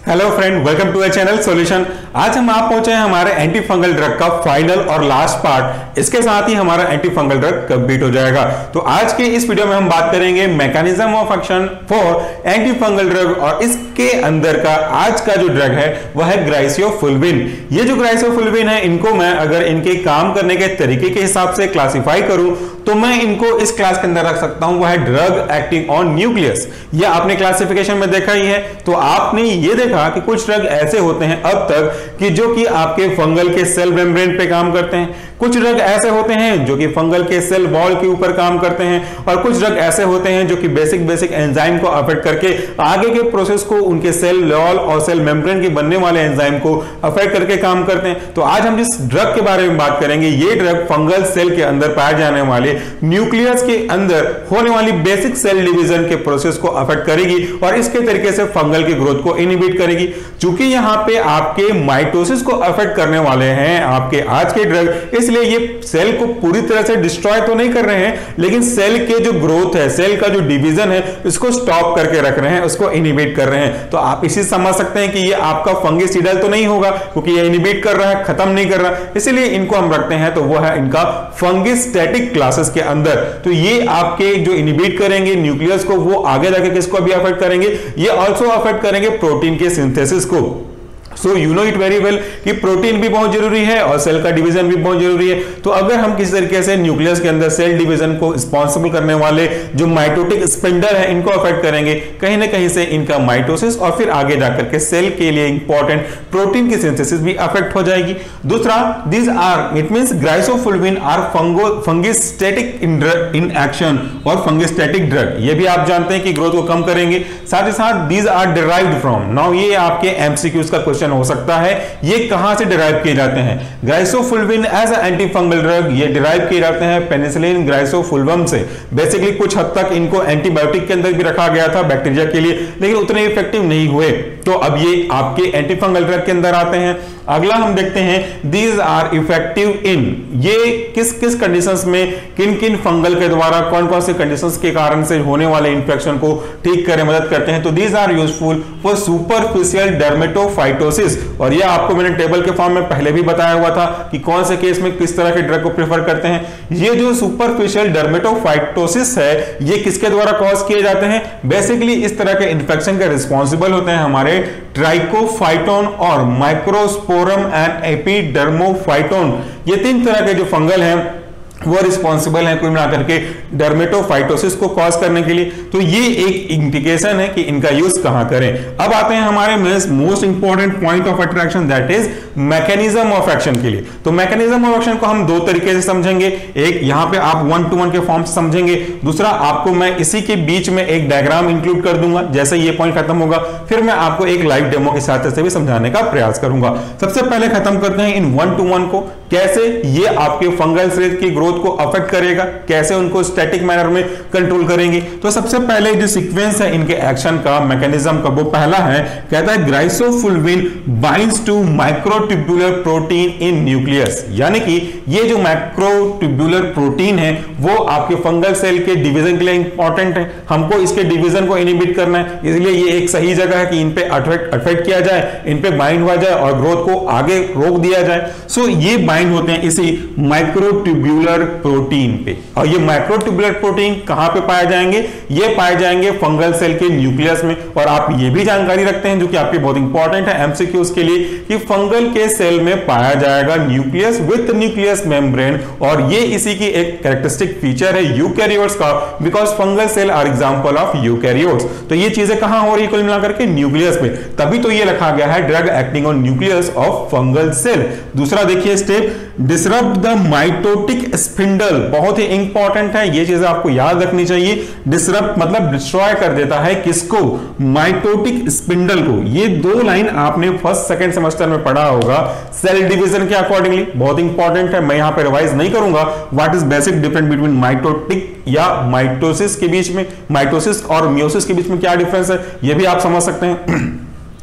Hello friend, welcome to a channel solution. आज हम आप पहुंचे हैं हमारे एंटी फंगल ड्रग का फाइनल और लास्ट पार्ट। इसके साथ ही हमारा एंटी फंगल ड्रग कंप्लीट हो जाएगा। तो आज के इस वीडियो में हम बात करेंगे mechanism of action for anti fungal drug, और इसके अंदर का आज का जो ड्रग है वह है ग्राइसियोफुल्विन। ये जो ग्राइसियोफुल्विन है, इनको मैं अगर इनके काम करने के तरीके के हिसाब से क्लासिफाई करूं तो मैं इनको इस क्लास के अंदर रख सकता हूं, वह है ड्रग एक्टिंग ऑन न्यूक्लियस। यह आपने क्लासिफिकेशन में देखा ही है। तो आपने ये देखा कि कुछ ड्रग ऐसे होते हैं अब तक कि जो कि आपके फंगल के सेल मेम्ब्रेन पे काम करते हैं, कुछ ड्रग ऐसे होते हैं जो कि फंगल के सेल वॉल के ऊपर काम करते हैं, और कुछ ड्रग ऐसे होते हैं जो कि बेसिक एंजाइम को अफेक्ट करके आगे के प्रोसेस को, उनके सेल वॉल और सेल मेम्ब्रेन के बनने वाले एंजाइम को अफेक्ट करके काम करते हैं। तो आज हम जिस ड्रग के बारे में बात करेंगे, ये ड्रग फंगल सेल के अंदर पाए जाने वाले न्यूक्लियस के अंदर होने वाली बेसिक सेल डिवीजन के प्रोसेस को अफेक्ट करेगी और इसके तरीके से फंगल की ग्रोथ को इनहिबिट करेगी। चूंकि यहां पे आपके माइटोसिस को अफेक्ट करने वाले हैं आपके आज के ड्रग, इसलिए ये सेल को पूरी तरह से डिस्ट्रॉय तो नहीं कर रहे हैं, लेकिन सेल के जो ग्रोथ है, सेल का जो डिवीजन है, इसको स्टॉप करके रख रहे हैं, उसको इनहिबिट कर रहे हैं। तो आप इसी समझ सकते हैं कि ये आपका फंगिसाइडल तो नहीं होगा, क्योंकि ये इनहिबिट कर रहा है, खत्म नहीं कर रहा, इसलिए इनको हम रखते हैं। तो वो है इनका फंगिस्टैटिक क्लासेस के अंदर। तो ये आपके जो इनहिबिट करेंगे न्यूक्लियस को, वो आगे जाके किसको भी अफेक्ट करेंगे, ये ऑल्सो अफेक्ट करेंगे प्रोटीन के सिंथेसिस को। So you know it very well कि प्रोटीन भी बहुत जरूरी है और सेल का डिवीजन भी बहुत जरूरी है। तो अगर हम किसी तरीके से न्यूक्लियस के अंदर सेल डिवीजन को रिस्पॉन्सिबल करने वाले जो माइटोटिक स्पिंडल है, इनको अफेक्ट करेंगे, कहीं ना कहीं से इनका माइटोसिस और फिर आगे जाकर के सेल के लिए इंपॉर्टेंट प्रोटीन की सिंथेसिस भी अफेक्ट हो जाएगी। दूसरा, these are, it means griseofulvin are fungistatic in action और फंगिस्टैटिक ड्रग। ये भी आप जानते हैं कि ग्रोथ को कम करेंगे। साथ ही साथ these are derived from, now ये आपके एमसीक्यूज का क्वेश्चन हो सकता है, ये कहां से डिराइव किए जाते हैं। Griseofulvin as a anti fungal drug ये डिराइव किए जाते हैं पेनिसिलिन ग्राइसोफुल्वम से। बेसिकली कुछ हद तक इनको एंटीबायोटिक के अंदर भी रखा गया था बैक्टीरिया के लिए, लेकिन उतने इफेक्टिव नहीं हुए। तो अब ये आपके एंटी फंगल ड्रग के अंदर आते हैं। अगला हम देखते हैं, दीज आर इफेक्टिव इन, ये किस किस कंडीशंस में, किन किन फंगल के द्वारा कौन कौन से कंडीशंस के कारण से होने वाले इंफेक्शन को ठीक करे मदद करते हैं। तो these are useful for superficial dermatophytosis, और ये आपको मैंने टेबल के फॉर्म में पहले भी बताया हुआ था कि कौन से केस में किस तरह के ड्रग को प्रेफर करते हैं। ये जो सुपरफिशियल डर्मेटोफाइटोसिस है, ये किसके द्वारा कॉज किए जाते हैं, बेसिकली इस तरह के इंफेक्शन के रिस्पॉन्सिबल होते हैं हमारे ट्राइकोफाइटोन और माइक्रोस्पोरम एंड एपिडर्मोफाइटोन। ये तीन तरह के जो फंगल हैं वो रिस्पॉन्सिबल है कुल मिलाकर के डर्मेटोफाइटोसिस को कॉज करने के लिए। तो ये एक इंडिकेशन है कि इनका यूज कहां करें। अब आते हैं हमारे most important point of attraction, that is mechanism of action के लिए। तो मैकेनिज्म ऑफ एक्शन को हम दो तरीके से समझेंगे। एक यहां पे आप 1-to-1 के फॉर्म से समझेंगे, दूसरा आपको मैं इसी के बीच में एक डायग्राम इंक्लूड कर दूंगा। जैसे ये पॉइंट खत्म होगा, फिर मैं आपको एक लाइव डेमो के साथ से भी समझाने का प्रयास करूंगा। सबसे पहले खत्म करते हैं इन 1-to-1 को, कैसे ये आपके फंगल सेल की ग्रोथ को अफेक्ट करेगा, कैसे उनको स्टैटिक मैनर में कंट्रोल करेंगे। तो सबसे पहले जो सीक्वेंस है इनके एक्शन का, मैकेनिज्म का, वो पहला है, कहता है griseofulvin binds to microtubular protein in nucleus. यानी कि ये जो माइक्रोट्यूबुलर प्रोटीन है वो आपके फंगल सेल के डिवीजन के लिए इंपॉर्टेंट है। हमको इसके डिवीजन को इनहिबिट करना है, इसलिए ये एक सही जगह है कि इन पे अफेक्ट किया जाए, इन पे बाइंड हुआ जाए और ग्रोथ को आगे रोक दिया जाए। सो ये बाइंड होते हैं इसी माइक्रोट्यूबुलर प्रोटीन पे। और ये माइक्रोट्यूबुलर प्रोटीन कहां पे पाए जाएंगे, ये पाए जाएंगे फंगल सेल के न्यूक्लियस में। और आप ये भी जानकारी रखते हैं जो कि आपके बहुत इंपॉर्टेंट है एमसीक्यूज के लिए, कि फंगल के सेल में पाया जाएगा न्यूक्लियस विद न्यूक्लियस मेम्ब्रेन, और ये इसी की एक कैरेक्टरिस्टिक फीचर है यूकैरियोट्स का, because fungal cell are example of eukaryotes. तो ये चीजें कहां हो रही है कुल मिलाकर के न्यूक्लियस में, तभी तो ये रखा गया है drug acting on nucleus of fungal cell. दूसरा देखिए step, disrupt the mitotic spindle, बहुत ही इंपॉर्टेंट है, ये चीजें आपको याद रखनी चाहिए। डिसरप्ट मतलब डिस्ट्रॉय कर देता है, किसको, माइटोटिक स्पिंडल को। ये दो लाइन आपने फर्स्ट सेकंड सेमेस्टर में पढ़ा होगा सेल डिवीजन के अकॉर्डिंगली, बहुत इंपॉर्टेंट है। मैं यहां पे रिवाइज नहीं करूंगा what is basic difference between mitotic या माइटोसिस के बीच में, माइटोसिस और मियोसिस के बीच में क्या डिफरेंस है, ये भी आप समझ सकते हैं।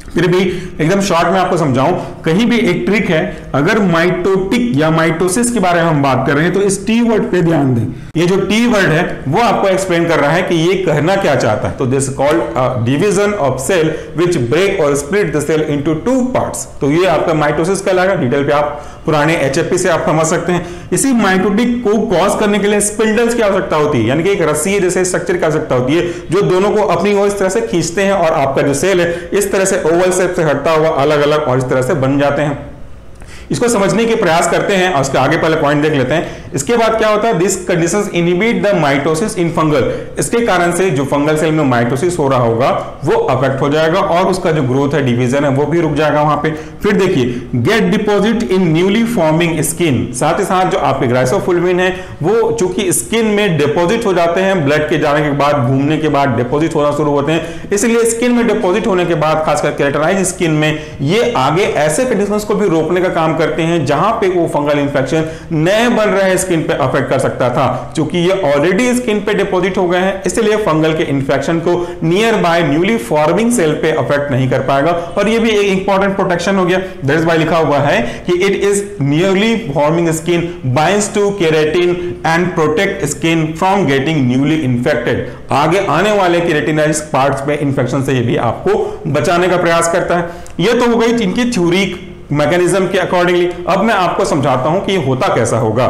फिर भी एकदम शॉर्ट में आपको समझाऊं, कहीं भी एक ट्रिक है, अगर माइटोटिक या माइटोसिस के बारे में हम बात कर रहे हैं तो इस टी वर्ड पे ध्यान दें। ये जो टी वर्ड है वो आपको एक्सप्लेन कर रहा है कि ये कहना क्या चाहता है। तो this called division of cell which break और split the cell into two parts. तो ये आपका माइटोसिस कहलाएगा। डिटेल पे आप पुराने एचएफपी से आप समझ सकते हैं। इसी माइटोटिक को कॉज करने के लिए स्पिंडल्स की आवश्यकता होती है, यानी कि एक रस्सी जैसे स्ट्रक्चर की आवश्यकता होती है जो दोनों को अपनी ओर इस तरह से खींचते हैं और आपका जो सेल है इस तरह से ओवल शेप से हटता हुआ अलग अलग और इस तरह से बन जाते हैं। इसको समझने के प्रयास करते हैं और उसके आगे पहले पॉइंट देख लेते हैं। इसके बाद क्या होता है, this conditions inhibit the mitosis in fungal. इसके कारण से जो फंगल सेल में माइटोसिस हो रहा होगा वो अफेक्ट हो जाएगा और उसका जो ग्रोथ है, डिवीजन है, वो भी रुक जाएगा वहां पे। फिर देखिए, get deposit in newly forming skin. साथ ही साथ जो आपके ग्लाइसोफुल्विन है वो चूंकि स्किन में डिपॉजिट हो जाते हैं, ब्लड के जाने के बाद, घूमने के बाद डिपॉजिट होना शुरू होते हैं, इसलिए स्किन में डिपॉजिट होने के बाद खासकर केराटिनाइज स्किन में ये आगे ऐसे कंडीशंस को भी रोकने का काम करते हैं जहां पे वो फंगल इंफेक्शन नए बन रहे स्किन पे अफेक्ट कर सकता था। क्योंकि ये ऑलरेडी स्किन पे डिपॉजिट हो गए हैं, इसलिए फंगल के इंफेक्शन को near by newly forming cell पे अफेक्ट नहीं कर पाएगा। और ये भी एक इंपॉर्टेंट प्रोटेक्शन हो गया। दैट इज व्हाई लिखा हुआ है कि it is nearly forming skin binds to keratin and protect skin from getting newly infected. आगे आने वाले केराटिनाइज पार्ट्स में इंफेक्शन से ये भी आपको बचाने का प्रयास करता है। ये तो हो गई इनकी थ्योरी मैकेनिज्म के अकॉर्डिंगली। अब मैं आपको समझाता हूं कि ये होता कैसा होगा।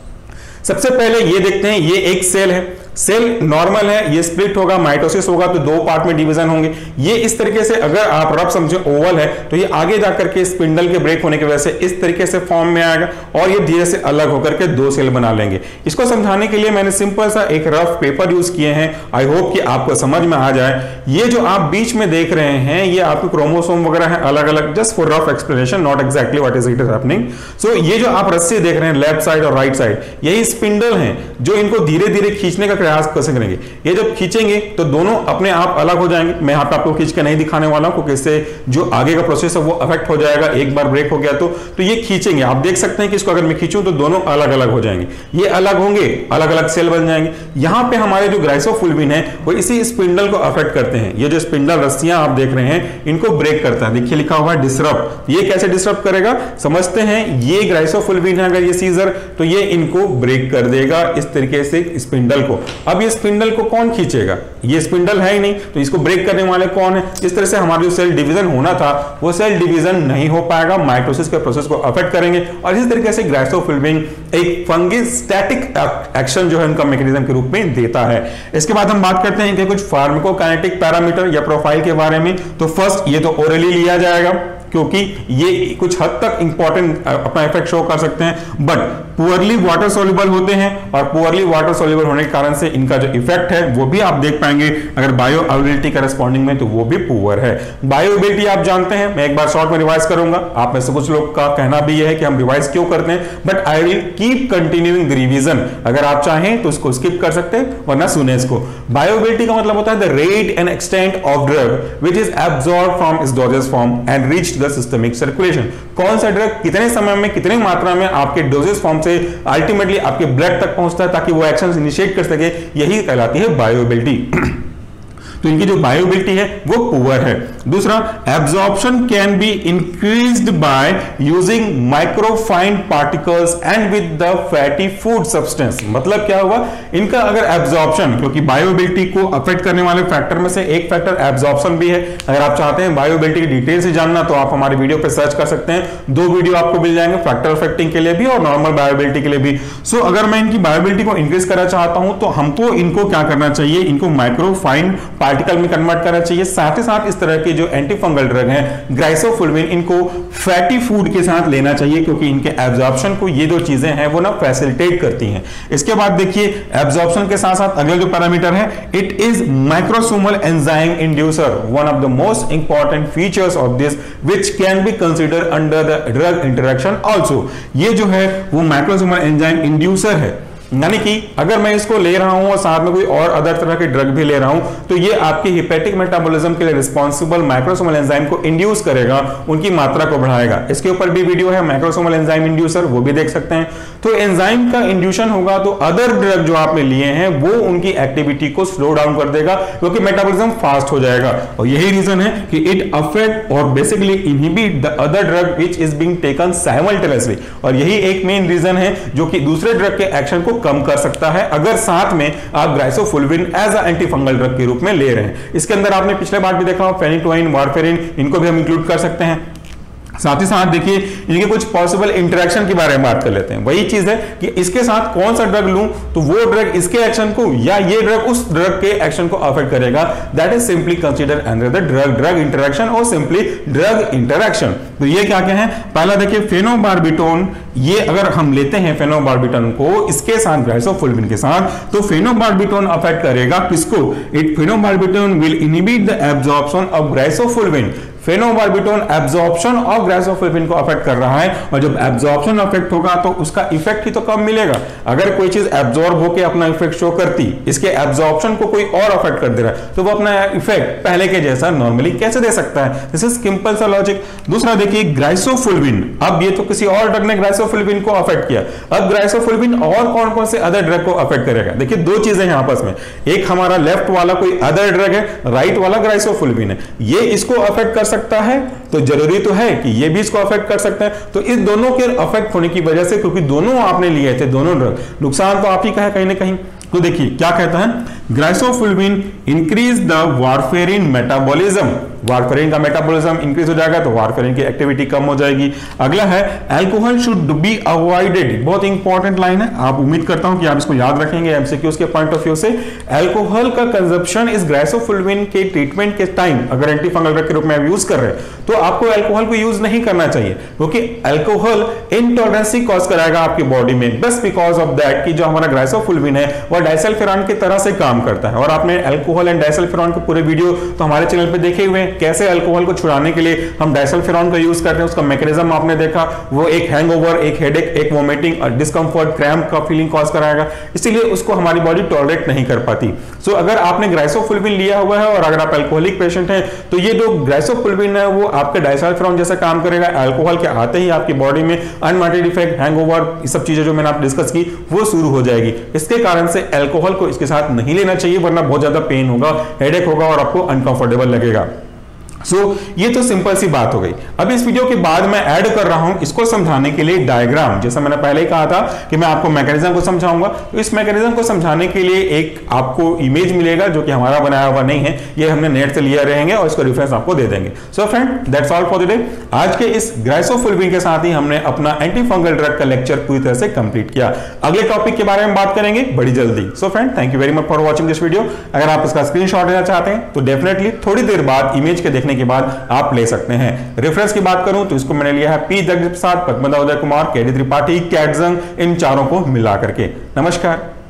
सबसे पहले ये देखते हैं, ये एक सेल है, सेल नॉर्मल है, ये स्प्लिट होगा, माइटोसिस होगा तो दो पार्ट में डिवीजन होंगे। ये इस तरीके से, अगर आप रफ समझे ओवल है तो ये आगे जाकर के स्पिंडल के ब्रेक होने की वजह से इस तरीके से फॉर्म में आएगा और ये धीरे से अलग होकर के दो सेल बना लेंगे। इसको समझाने के लिए मैंने सिंपल सा एक रफ पेपर यूज किए हैं। आई होप कि आपको समझ में आ जाए। ये जो आप बीच में देख रहे हैं ये आपके क्रोमोसोम वगैरह है अलग अलग, just for rough explanation, not exactly what is it is happening. So ये जो आप रस्सी देख रहे हैं लेफ्ट साइड और राइट साइड, यही स्पिंडल है जो इनको धीरे धीरे खींचने का प्रयास कैसे करेंगे। ये जब खींचेंगे तो दोनों अपने आप अलग हो जाएंगे। मैं यहाँ पे आपको खींच के नहीं दिखाने वाला हूं क्योंकि इससे जो आगे का प्रोसेस है वो अफेक्ट हो जाएगा। एक बार ब्रेक हो गया तो ये खींचेंगे। आप देख सकते हैं कि इसको अगर मैं खींचूं तो दोनों अलग अलग हो जाएंगे, ये अलग होंगे, अलग अलग सेल बन जाएंगे। यहां पे हमारे जो ग्लाइसोफुल्विन है वो इसी स्पिंडल को अफेक्ट करते हैं। ये जो स्पिंडल रस्सियां आप देख रहे हैं इनको ब्रेक करता है। देखिए लिखा हुआ है डिसरप्ट। ये कैसे डिसरप्ट करेगा समझते हैं। ये ग्लाइसोफुल्विन है, अगर ये सीजर तो ये इनको ब्रेक कर देगा इस तरीके से स्पिंडल को। अब ये स्पिंडल को कौन खींचेगा, ये स्पिंडल है ही नहीं, तो इसको ब्रेक करने वाले कौन है। इस तरह से हमारा जो सेल डिवीजन होना था वो सेल डिवीजन नहीं हो पाएगा, माइटोसिस के प्रोसेस को अफेक्ट करेंगे। और इस तरीके से ग्लाइसोफुल्विन एक फंगिस्टैटिक एक्शन जो है उनका मैकेनिज्म के रूप में देता है। इसके बाद हम बात करते हैं कि कुछ फार्माकोकाइनेटिक पैरामीटर या प्रोफाइल के बारे में। तो फर्स्ट ये तो ओरली लिया जाएगा क्योंकि ये कुछ हद तक इंपॉर्टेंट अपना इफेक्ट शो कर सकते हैं, बट पुअरली वाटर सोल्यूबल होते हैं और पुअरली वाटर सोल्यूबल होने के कारण से इनका जो इफेक्ट है वो भी आप देख पाएंगे अगर बायो अवेलेबिलिटी करस्पॉन्डिंग में, तो वो भी पुअर है। बायो अवेलेबिलिटी आप जानते हैं, मैं एक बार शॉर्ट में रिवाइज करूंगा। आप में से कुछ लोग का कहना भी यह है कि हम रिवाइज क्यों करते हैं, but I will keep continuing the revision. अगर आप चाहें तो उसको स्किप कर सकते हैं वरना सुने इसको। बायो अवेलेबिलिटी का मतलब होता है the rate and extent of drug which is absorb from its doses form and reach the systemic circulation. कौन सा ड्रग कितने समय में कितनी मात्रा में आपके डोजेस फॉर्म से अल्टीमेटली आपके ब्लड तक पहुंचता है ताकि वो एक्शन इनिशिएट कर सके, यही कहलाती है बायोअवेलेबिलिटी। तो इनकी जो बायोअवेलेबिलिटी है वो पुअर है। दूसरा, absorption can be increased by using microfine particles and with the fatty food substance. मतलब क्या हुआ, इनका अगर एब्जॉर्प्शन, क्योंकि बायोअवेलेबिलिटी को अफेक्ट करने वाले फैक्टर में से एक फैक्टर एब्जॉर्प्शन भी है। अगर आप चाहते हैं बायोअवेलेबिलिटी की डिटेल से जानना तो आप हमारे वीडियो पे सर्च कर सकते हैं। 2 वीडियो आपको मिल जाएंगे, फैक्टर अफेक्टिंग के लिए भी और नॉर्मल बायोअवेलेबिलिटी के लिए भी। सो अगर मैं इनकी बायोअवेलेबिलिटी को इंक्रीज करना चाहता हूं तो हमको इनको क्या करना चाहिए, इनको माइक्रोफाइन पार्टिकल में कन्वर्ट करना चाहिए। साथ ही साथ इस तरह के जो एंटी फंगल ड्रग हैं ग्लाइसोफुल्विन, इनको फैटी फूड के साथ लेना चाहिए क्योंकि इनके एब्जॉर्प्शन को ये 2 चीजें हैं वो ना फैसिलिटेट करती हैं। इसके बाद देखिए एब्जॉर्प्शन के साथ साथ अगला जो पैरामीटर है, it is microsomal enzyme inducer, one of the most important features of this which can be considered under the drug interaction also. ये जो है वो माइक्रोसोमल एंजाइम इंड्यूसर है। यानी कि अगर मैं इसको ले रहा हूं और साथ में कोई और अदर तरह के ड्रग भी ले रहा हूं तो ये आपके हिपैटिक मेटाबॉलिज्म के लिए रिस्पांसिबल मैक्रोसोमल एंजाइम को इंड्यूस करेगा, उनकी मात्रा को बढ़ाएगा। इसके ऊपर भी वीडियो है मैक्रोसोमल एंजाइम इंड्यूसर, वो भी देख सकते हैं। तो एंजाइम का इंड्यूशन होगा तो अदर ड्रग जो आपने लिए हैं वो उनकी एक्टिविटी को स्लो डाउन कर देगा, क्योंकि मेटाबॉलिज्म फास्ट हो जाएगा। और यही रीजन है कि इट अफेक्ट और basically inhibit the other drug which is being taken simultaneously. और यही एक मेन रीजन है जो कि दूसरे ड्रग के एक्शन को कम कर सकता है अगर साथ में आप griseofulvin as a anti fungal drug के रूप में ले रहे हैं। इसके अंदर आपने पिछले बार भी देखा, फेनिटोइन, वारफेरिन, इनको भी हम इंक्लूड कर सकते हैं। साथ ही साथ देखिए इनके कुछ पॉसिबल इंटरेक्शन के बारे में बात कर लेते हैं। वही चीज है कि इसके साथ कौन सा ड्रग लूं तो वो ड्रग इसके एक्शन को या ये ड्रग उस ड्रग के एक्शन को अफेक्ट करेगा। That is simply consider under the drug interaction और सिंपली ड्रग इंटरेक्शन। तो ये क्या क्या है, पहला देखिए फेनोबार्बिटोन, ये अगर हम लेते हैं फेनोबार्बिटोन को इसके साथ ग्लाइसोफुल्विन के साथ तो फेनोबार्बिटोन अफेक्ट करेगा किसको, it phenobarbitone will inhibit the absorption of griseofulvin. Phenobarbitone absorption of griseofulvin को अफेक्ट कर रहा है, और जब एब्जॉर्प्शन अफेक्ट होगा तो उसका इफेक्ट ही तो कम मिलेगा। अगर कोई चीज एब्जॉर्ब होकर अपना इफेक्ट शो करती, इसके एब्जॉर्प्शन को कोई और अफेक्ट कर दे रहा है तो वो अपना इफेक्ट पहले के जैसा नॉर्मली कैसे दे सकता है। दिस इज सिंपल सा लॉजिक। दूसरा देखिए ग्लाइसोफुल्विन, अब ये तो किसी और ड्रग ने ग्लाइसोफुल्विन को अफेक्ट किया, अब ग्लाइसोफुल्विन और कौन कौन से अदर ड्रग को अफेक्ट करेगा। देखिए दो चीजें हैं आपस में, एक हमारा लेफ्ट वाला कोई अदर ड्रग है, राइट वाला ग्लाइसोफुल्विन है, ये इसको अफेक्ट कर सकता है तो जरूरी तो है कि ये भी इसको अफेक्ट कर सकते हैं। तो इस दोनों के अफेक्ट होने की वजह से, क्योंकि दोनों आपने लिए थे दोनों ड्रग, नुकसान तो आप ही का है कहीं ना कहीं। तो देखिए क्या कहता है, griseofulvin increase the warfarin metabolism, warfarin का मेटाबॉलिज्म इंक्रीज हो जाएगा तो वारफेरिन की एक्टिविटी कम हो जाएगी। अगला है अल्कोहल शुड बी अवॉइडेड, बहुत इंपॉर्टेंट लाइन है, आप उम्मीद करता हूं कि आप इसको याद रखेंगे एमसीक्यूज के पॉइंट ऑफ व्यू से। अल्कोहल का कंजप्शन इस ग्लाइसोफुल्विन के ट्रीटमेंट के टाइम अगर एंटी फंगल ड्रग के रूप में आप यूज कर रहे हैं तो आपको अल्कोहल को यूज नहीं करना चाहिए, क्योंकि अल्कोहल इंटॉलरेंसी कॉज कराएगा आपकी बॉडी में, बस बिकॉज ऑफ दैट कि जो हमारा ग्लाइसोफुल्विन है वो डाइसल्फिरान की तरह से काम करता है। और आपने अल्कोहल एंड डाइसल्फिरान के पूरे वीडियो तो हमारे चैनल पे देखे हुए हैं, कैसे अल्कोहल को छुड़ाने के लिए हम डाइसल्फिरान का यूज करते हैं, उसका मैकेनिज्म आपने देखा, वो एक हैंगओवर, एक हेडेक, एक वोमिटिंग और डिस्कंफर्ट, क्रैम्प का फीलिंग कॉज कराएगा, इसीलिए उसको हमारी बॉडी टॉलरेट नहीं कर पाती। सो अगर आपने ग्लाइसोफुल्विन लिया हुआ है और अगर आप अल्कोहलिक पेशेंट हैं तो ये जो ग्लाइसोफुल्विन है वो आपके डाइसल्फिरान जैसा काम करेगा। अल्कोहल के आते ही आपकी बॉडी में अनवांटेड इफेक्ट, हैंगओवर, ये सब चीजें जो मैंने आप डिस्कस की वो शुरू हो जाएगी। इसके कारण से अल्कोहल को इसके साथ नहीं लेना चाहिए, वरना बहुत ज्यादा पेन होगा, हेडेक होगा और आपको अनकंफर्टेबल लगेगा। ये तो सिंपल सी बात हो गई। अब इस वीडियो के बाद मैं ऐड कर रहा हूं इसको समझाने के लिए डायग्राम, जैसा मैंने पहले ही कहा था कि मैं आपको मैकेनिज्म को समझाऊंगा, तो इस मैकेनिज्म को समझाने के लिए एक आपको इमेज मिलेगा जो कि हमारा बनाया हुआ नहीं है, ये हमने नेट से लिया रहेंगे और इसको रेफरेंस आपको दे देंगे। So friend that's all for the day. आज के इस ग्लाइसोफुल्विन के साथ ही हमने अपना एंटी फंगल ड्रग का लेक्चर पूरी तरह से कंप्लीट किया। अगले टॉपिक के बारे में बात करेंगे बड़ी जल्दी। So friend thank you very much for watching this video. अगर आप इसका स्क्रीनशॉट लेना चाहते हैं तो डेफिनेटली थोड़ी देर बाद इमेज के देखने के बाद आप ले सकते हैं। रेफरेंस की बात करूं तो इसको मैंने लिया है पी जगदीप प्रसाद, पद्मदा उदय कुमार, केडी त्रिपाठी, कैटजंग, इन चारों को मिला करके। नमस्कार।